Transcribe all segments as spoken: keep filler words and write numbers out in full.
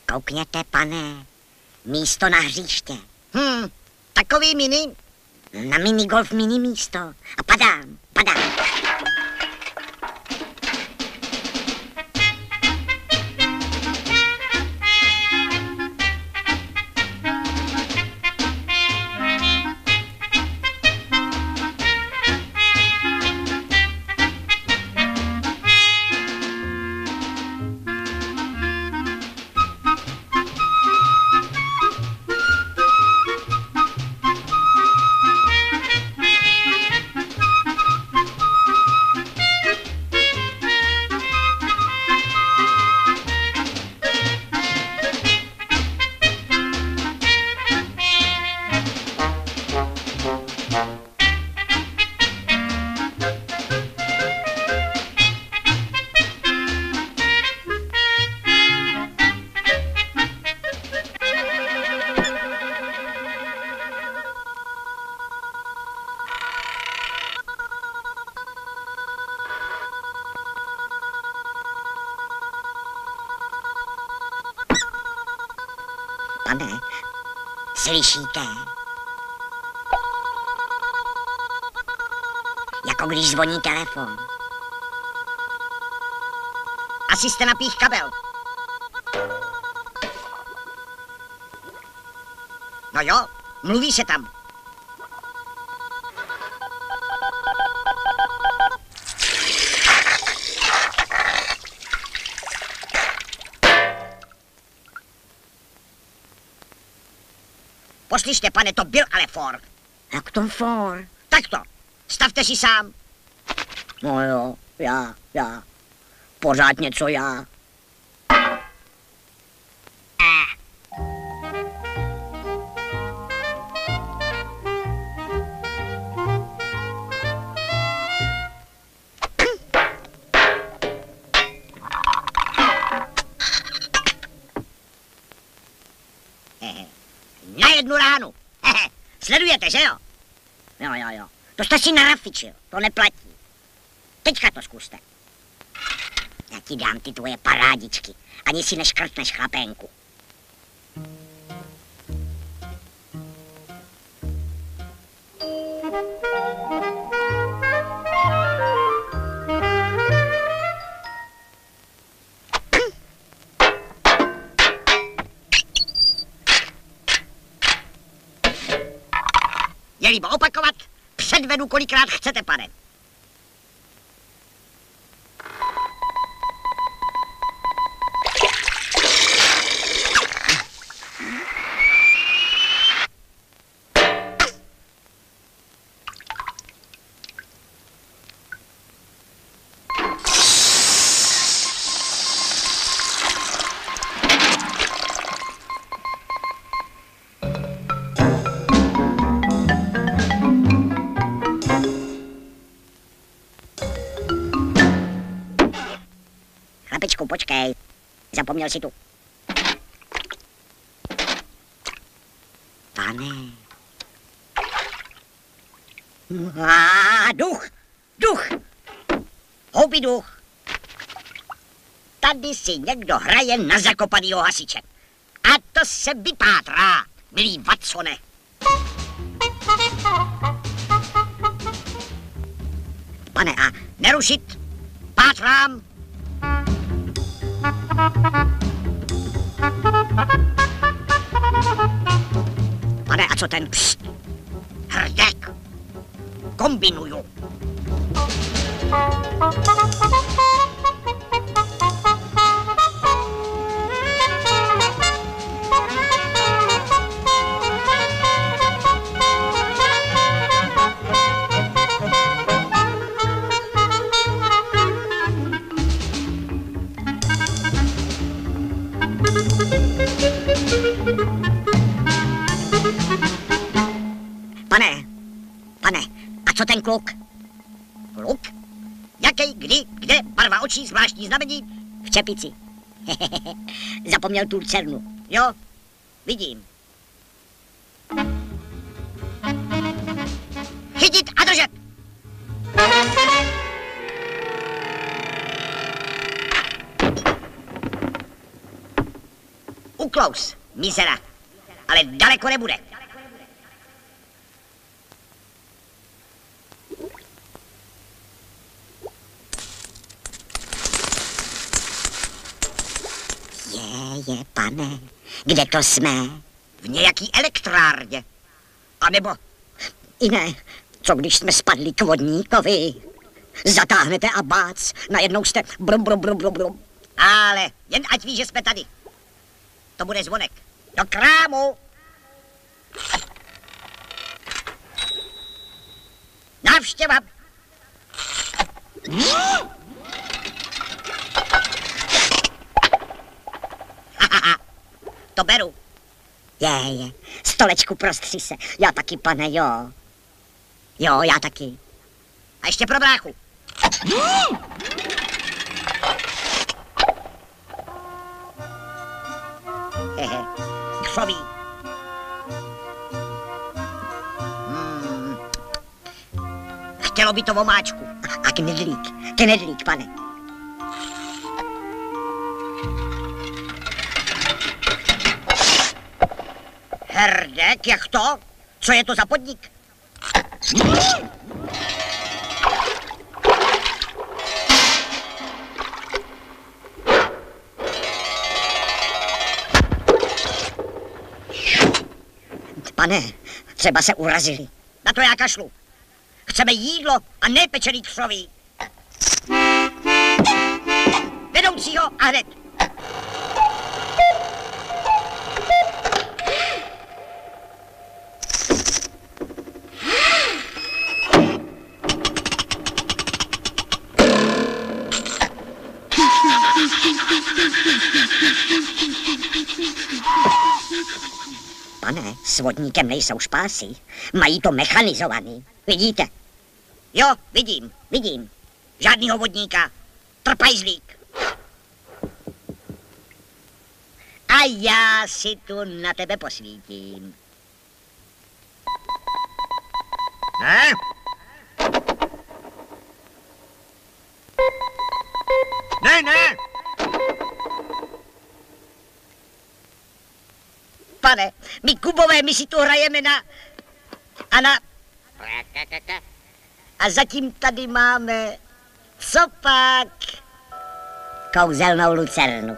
Koukněte, pane, místo na hřiště. Hm, takový mini? Na minigolf mini místo. A padám, padám. Pane, slyšíte? Jako když zvoní telefon. Asi jste napích kabel. No jo, mluví se tam. Poslyšte, pane, to byl ale for. Jak to for? Tak to, stavte si sám. No jo, já, já. Pořád něco já. Na jednu ránu. Sledujete, že jo? Jo, jo, jo. To jste si narafičil, to neplatí. Teďka to zkuste. Já ti dám ty tvoje parádičky. Ani si neškrtneš chlapenku. Je-li opakovat, předvedu kolikrát chcete, pane. Chlapičku, počkej. Zapomněl si tu. Pane. A duch, duch, houby duch. Tady si někdo hraje na zakopanýho hasiče. A to se vypátrá, milý Watsone. Pane, a nerušit, pátrám. Pane, a co ten pst? Hrdek. Kombinuju. Pane, pane, a co ten kluk? Kluk? Jaký, kdy, kde, barva očí, zvláštní znamení? V čepici. Zapomněl tu černu. Jo, vidím. Chytit a držet! uklous, mizera. Ale daleko nebude. Je, je, pane, kde to jsme? V nějaký elektrárně. A nebo... I ne, co když jsme spadli k vodníkovi? Zatáhnete a bác, najednou jste brum, brum, brum, brum, brum. Ale jen ať ví, že jsme tady. To bude zvonek. Do krámu. Návštěva. To beru. Je, je, stolečku prostři se. Já taky, pane, jo. Jo, já taky. A ještě pro bráchu. Hehe, křoví. Hmm. Chtělo by to vomáčku. A knedlík, knedlík, pane. Herdek, jak to? Co je to za podnik? Pane, třeba se urazili. Na to já kašlu. Chceme jídlo a ne pečený křoví. Vedoucího a hned. Pane, s vodníkem nejsou špásy. Mají to mechanizovaný. Vidíte? Jo, vidím, vidím. Žádnýho vodníka. Trpajzlík. A já si tu na tebe posvítím. Ne? Ne, ne! Pane, my Kubové, my si tu hrajeme na... A na... A zatím tady máme... Co pak? Kouzelnou lucernu.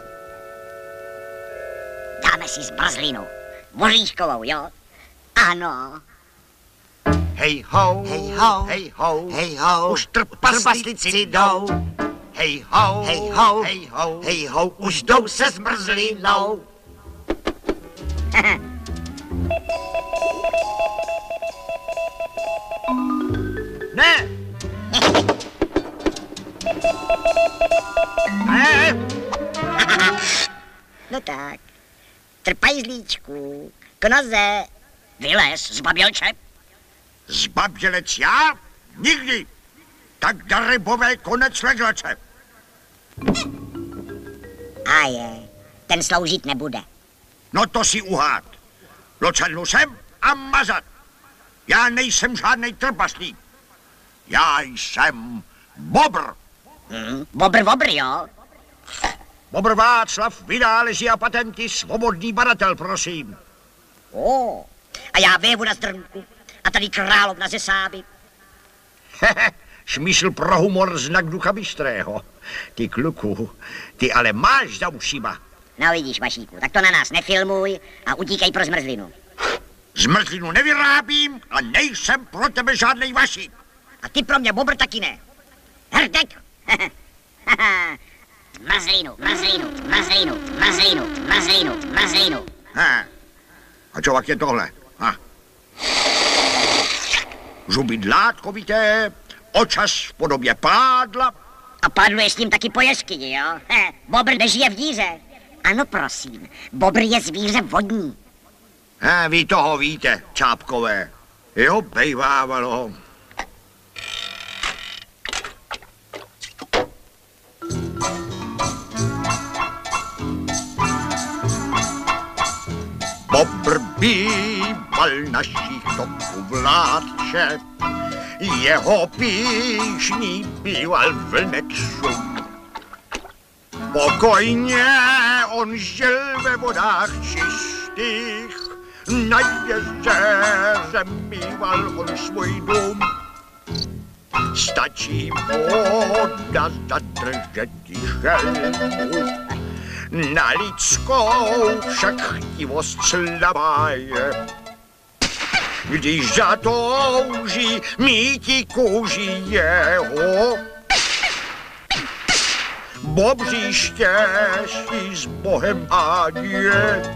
Dáme si zmrzlinu. Voříškovou, jo? Ano. Hej ho, Hej ho, hej ho, hej ho, už trpaslíci jdou. Hej ho, hej ho, hej ho, hej ho, už jdou se zmrzlinou. Ne! Ne! No tak. Trpajzlíčku, k noze. Vylez, zbabělče. Zbabělec já? Nikdy! Tak na rybové konec ledlače. A je, ten sloužit nebude. No to si uhád. Lucernu sem a mazat. Já nejsem žádnej trpaslík. Já jsem Bobr. Hmm, bobr, bobr, jo? Bobr Václav, vynálezy a patenty, svobodný badatel, prosím. O, a já vévu na zdrnku. A tady královna ze Sáby. Hehe, šmysl pro humor znak ducha bystrého. Ty kluku, ty ale máš za ušima. No vidíš, Vašíku, tak to na nás nefilmuj a utíkej pro zmrzlinu. Zmrzlinu nevyrábím a nejsem pro tebe žádnej Vašík. A ty pro mě, bobr, taky ne. Hrdek! Zmrzlinu, zmrzlinu, zmrzlinu, zmrzlinu, zmrzlinu, zmrzlinu. He. A čo jak je tohle? Ha. Zuby dlátkovité, očas v podobě pádla. A pádluje s ním taky po jeskyni, jo? He, bobr nežije v díře. Ano, prosím. Bobr je zvíře vodní. He, vy toho víte, čápkové. Jo, bejvávalo. Bobr býval našich toků vládče, jeho píšní býval vlnek šum. Spokojně on žil ve vodách čistých, na jezeře mýval on svůj dům. Stačí voda zadržet želvu, na lidskou však chtivost slabá je. Když zatouží míti kůži jeho, bobří štěstí s Bohem ať je.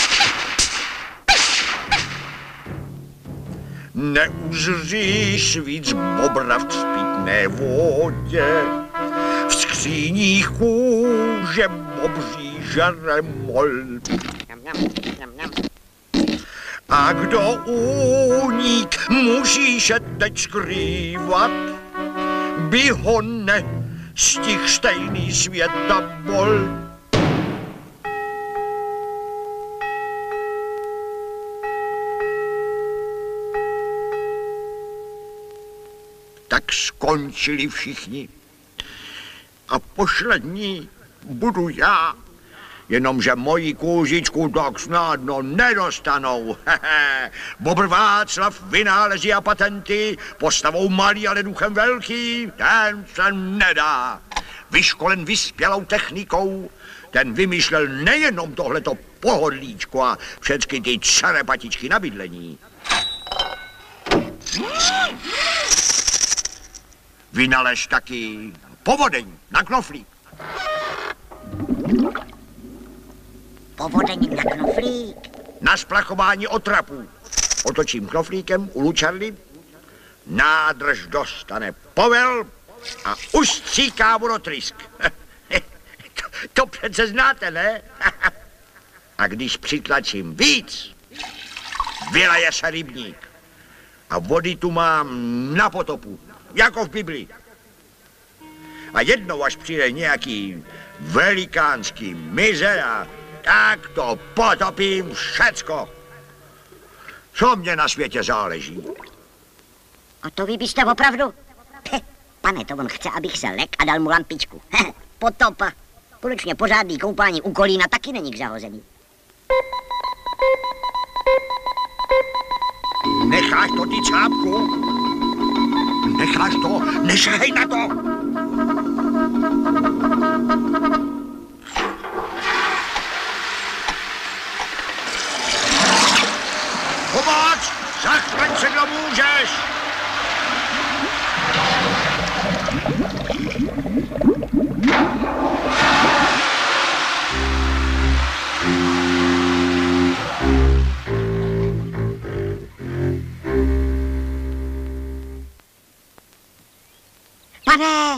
Neuzříš víc bobra v zpítné vodě, v skříních kůže bobří žere mol. A kdo únik musíše teď skrývat, by ho nestihl stejný světa bol. Tak skončili všichni. A poslední budu já, jenomže moji kůžičku tak snadno nedostanou. Bobr Václav vynálezí a patenty, postavou malý, ale duchem velký, ten se nedá. Vyškolen vyspělou technikou, ten vymýšlel nejenom tohleto pohodlíčko a všechny ty čerepatičky na bydlení. Vynalez taky povodeň na knoflík. Povodeň na knoflík? Na splachování otrapů. Otočím knoflíkem u lučarny, nádrž dostane povel a ustříká vodotrysk. to, to přece znáte, ne? A když přitlačím víc, vyleje se rybník. A vody tu mám na potopu, jako v Biblii. A jednou, až přijde nějaký velikánský mizer, a tak to potopím všecko. Co mě na světě záleží? A to vy byste opravdu? He, pane, to on chce, abych se lek a dal mu lampičku. He, potopa. Konečně pořádný koupání u Kolína taky není k zahozený. Necháš to, ty cápku? Necháš to? Nešahej na to! Pomoc! Zachraň se, kdo můžeš! Pane!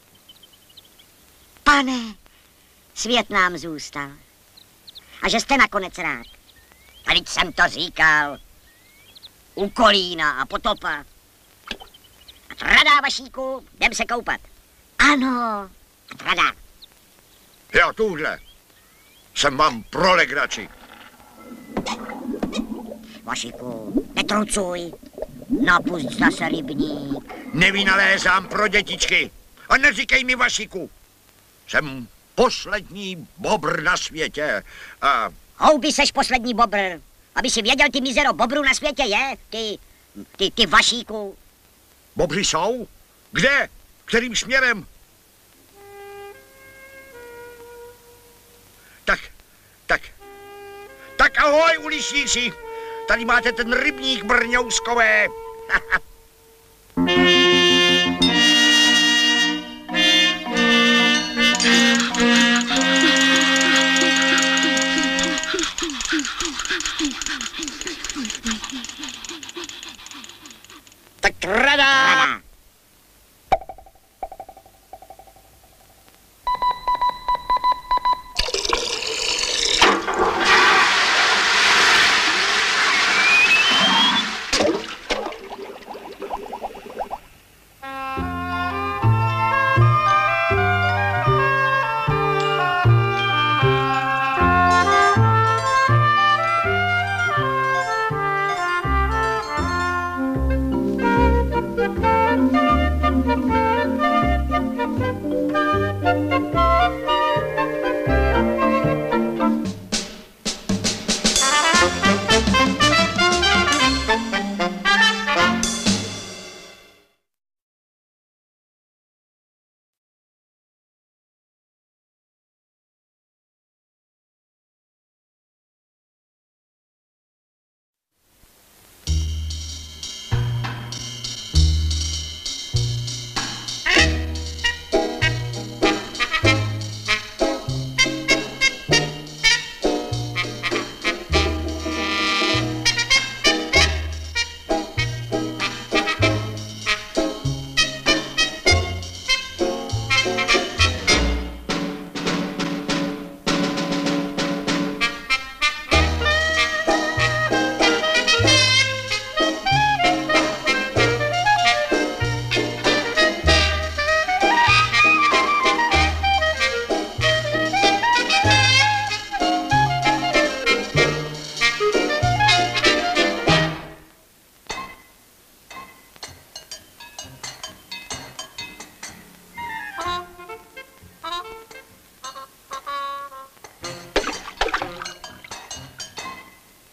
Pane! Svět nám zůstal. A že jste nakonec rád. A teď jsem to říkal. U Kolína a potopa. A tradá, Vašíku, jdem se koupat. Ano, tradá. Já tuhle jsem vám pro legraci. Vašíku, netrucuj. Napusť zase rybník. Nevynalézám pro dětičky. A neříkej mi, Vašíku. Jsem poslední bobr na světě. A... Houby, seš poslední bobr. Aby si věděl, ty mizero bobrů na světě je. Ty, ty, ty Vašíku. Bobři jsou? Kde? Kterým směrem? Tak, tak, tak ahoj, ulišníci. Tady máte ten rybník brňouskové. Tak rada.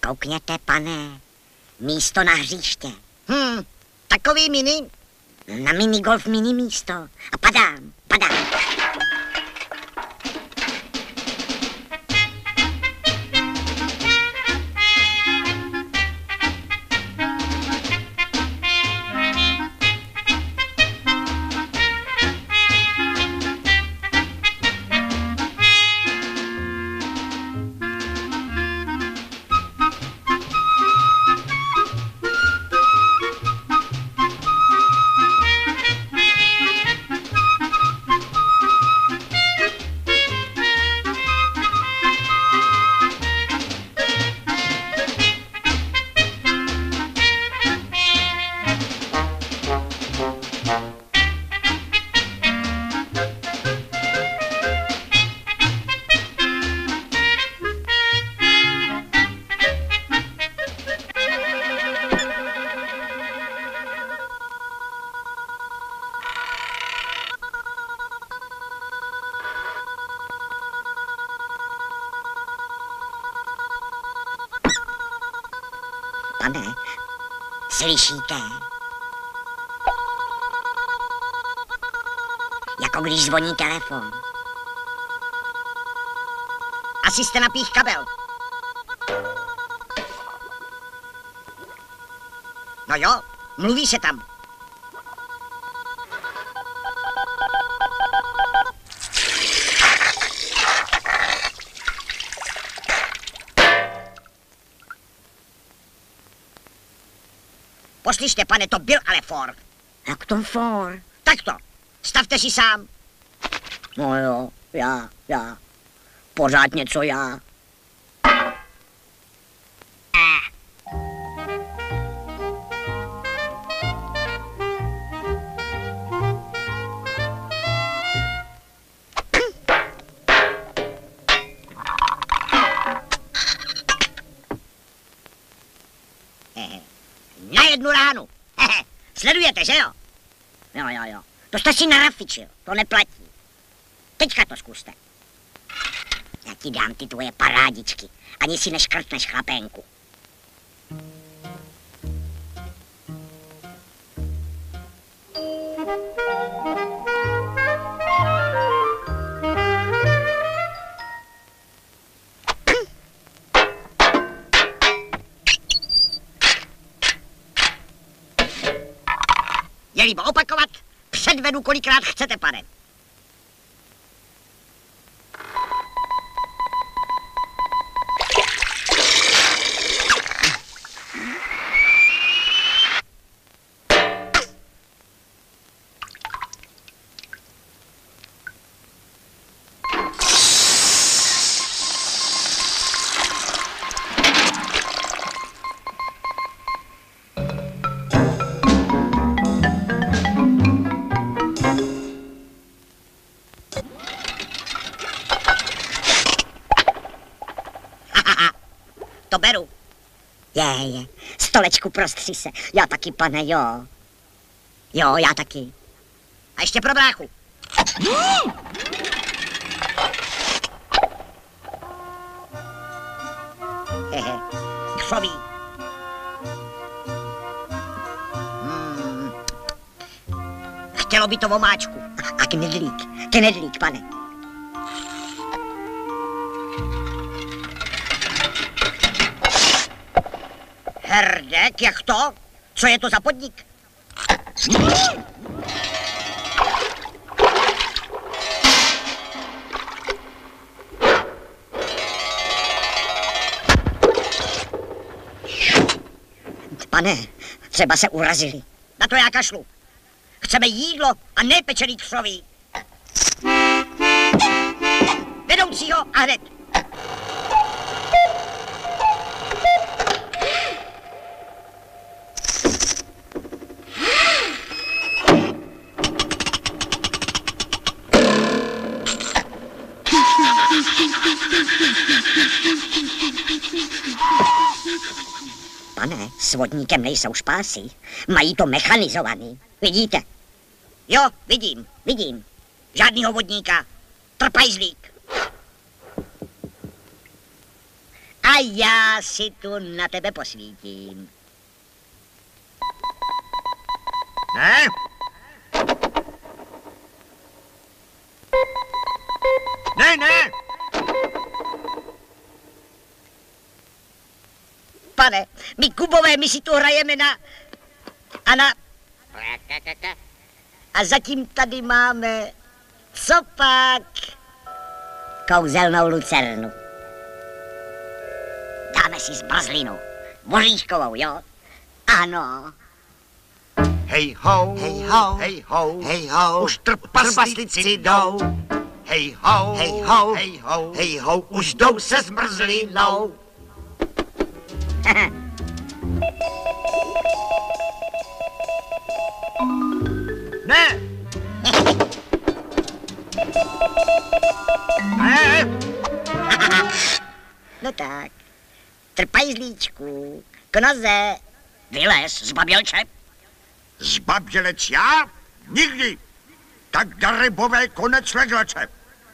Koukněte, pane, místo na hřiště. Hm, takový mini. Na minigolf mini místo. A padám, padám. Pane, slyšíte? Jako když zvoní telefon. Asi jste napích kabel. No jo, mluví se tam. Poslyšte, pane, to byl ale for. Jak to for? Tak to, stavte si sám. No jo, já, já. Pořád něco já. Na jednu ránu. Sledujete, že jo? Jo, jo, jo. To jste si narafičil, to neplatí. Teďka to zkuste. Já ti dám ty tvoje parádičky. Ani si neškrtneš, chlapenku. Je-li opakovat, předvedu kolikrát chcete, pane. To beru. Je, je. Stolečku prostři se. Já taky, pane, jo. Jo, já taky. A ještě pro bráchu. Hehe, křoví. Hmm. Chtělo by to vomáčku. A knedlík, knedlík, pane. Herdek, jak to? Co je to za podnik? Pane, třeba se urazili. Na to já kašlu. Chceme jídlo a ne pečený křoví. Vedoucího a hned. Pane, s vodníkem nejsou špásy. Mají to mechanizovaný. Vidíte? Jo, vidím, vidím. Žádnýho vodníka. Trpajzlík. A A já si tu na tebe posvítím. Ne? Ne, ne! Pane, my Kubové, my si tu hrajeme na... A na... A zatím tady máme... Co pak? Kouzelnou lucernu. Dáme si zmrzlinu. Voříškovou, jo? Ano. Hej ho, Hej ho, hej ho, hej ho, už trpaslíci jdou. Hej ho, hej ho, hej ho, hej ho, už jdou se zmrzlinou. Ne! Ne! No tak. Trpajzlíčku, k noze. Vylez, zbabělče. Zbabělec já? Nikdy! Tak na rybové konec leglace.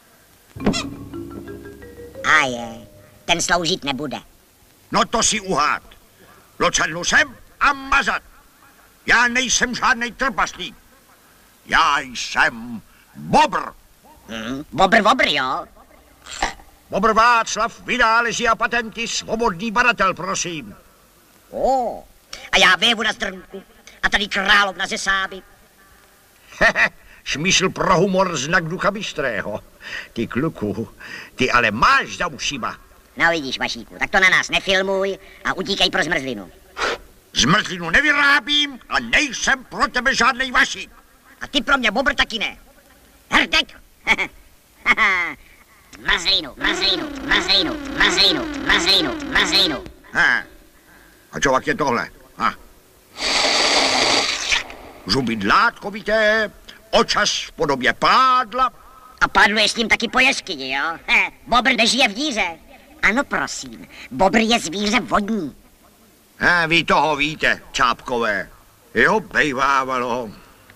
A je, ten sloužit nebude. No to si uhád. Lucernu sem a mazat. Já nejsem žádnej trpaslík. Já jsem Bobr. Hm, bobr, bobr, jo? Bobr Václav, vynálezy a patenty, svobodný badatel, prosím. O, a já vévoda z Drnku. A tady královna ze Sáby. Hehe, šmysl pro humor znak ducha bystrého. Ty kluku, ty ale máš za ušima. No vidíš, Vašíku, tak to na nás nefilmuj a utíkej pro zmrzlinu. Zmrzlinu nevyrábím a nejsem pro tebe žádnej Vašík. A ty pro mě bobr taky ne. Hrdek! Zmrzlinu, zmrzlinu, zmrzlinu, zmrzlinu, zmrzlinu, zmrzlinu. He. A čo je tohle? Ha. Zuby dlátkovité, očas v podobě pádla. A pádluje s ním taky po jeskyni, jo? He, bobr nežije v díře. Ano, prosím, bobr je zvíře vodní. He, vy toho víte, čápkové. Jo, bejvávalo.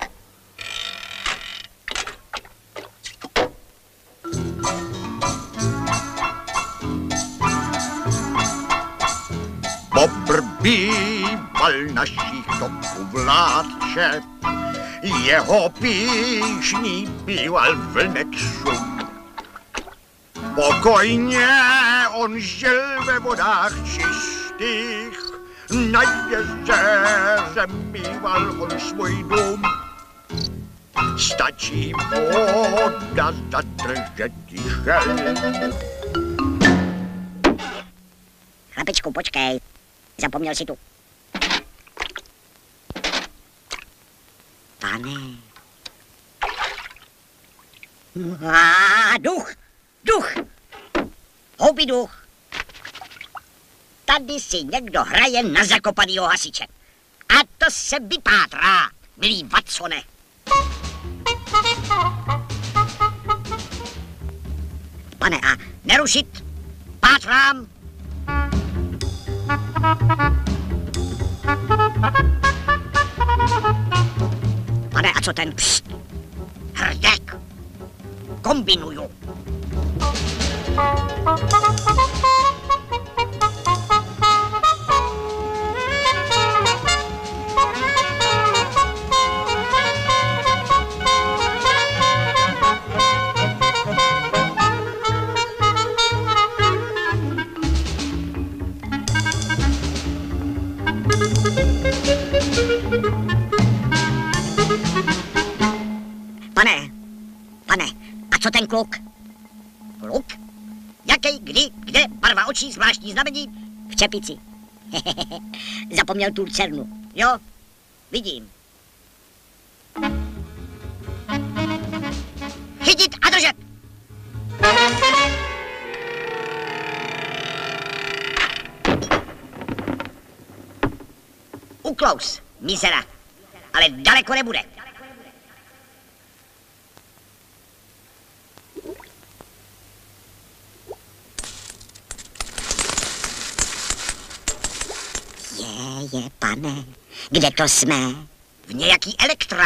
Bobr býval našich toků vládče, jeho píšní býval vlnek šum. Pokojně on žil ve vodách čistých, na jezeře mýval on svůj dům. Stačí voda zadržet tichel. Chlapičku, počkej. Zapomněl si tu. Pane. A duch, duch. Houby duch. Tady si někdo hraje na zakopanýho hasiče. A to se vypátrá, milý Watsone. Pane, a nerušit. Pátrám. Pane, a co ten pst? Hrdek. Kombinuju. Pane, pane, a co ten kluk? Kluk? Jaký, kdy, kde, barva očí, zvláštní znamení? V čepici. Zapomněl tu lucernu. Jo, vidím. Chytit a držet! Uklous, mizera, ale daleko nebude. Je, je, pane, kde to jsme? V nějaký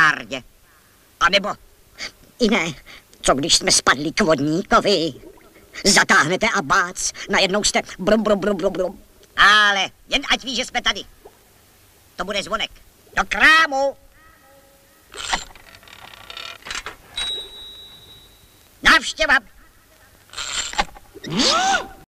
elektrárně. A nebo... I ne, co když jsme spadli k vodníkovi? Zatáhnete a bác, najednou jste brum, brum, brum, brum, brum. Ale jen ať ví, že jsme tady. To bude zvonek. Do krámu. Návštěva.